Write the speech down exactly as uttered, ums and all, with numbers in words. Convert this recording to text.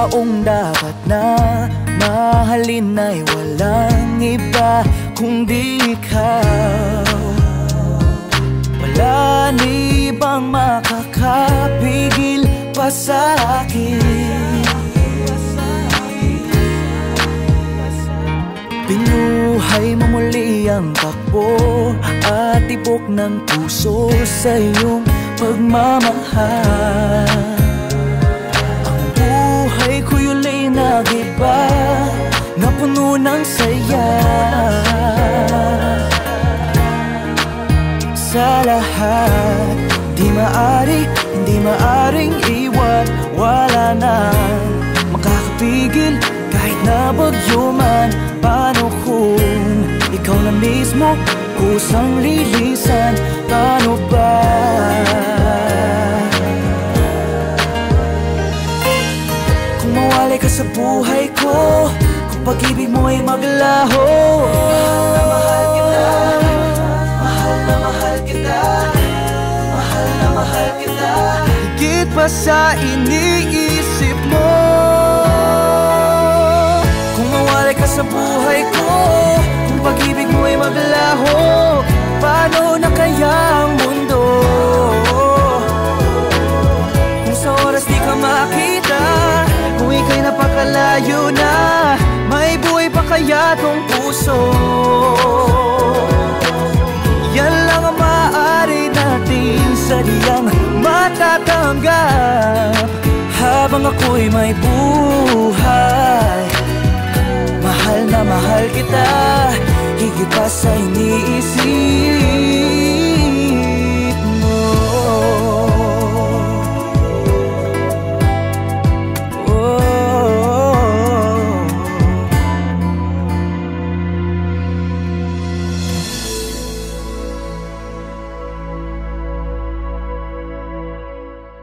taong dapat na mahalin ay walang iba kundi ikaw. Wala ni bang makakapigil pa sa akin. Binuhay mo muli ang takbo at tibok ng puso sa iyong pagmamahal. Ang buhay ko'y ulay nag-iba na puno ng saya. Sa lahat, di maari, hindi maaring iwan. Wala na makakapigil kahit na bagyo man. Paano kung ikaw na mismo kusang lilisan? Paano ba? Kung mawalay ka sa buhay ko, kung pag-ibig mo ay maglaho. Mahal na mahal kita, mahal na mahal kita, mahal na mahal kita, higit pa sa iniisip mo. Kung mawalay ka sa buhay ko, kung pag-ibig mo ay maglaho, paano na kaya ang mundo? Kung sa oras di ka makita, kung ika'y napakalayo na, may buhay pa kaya tong puso? Yan lang ang maaari natin sadyang matatanggap habang ako'y may buhay. Mahal na mahal kita, higit pa sa iniisip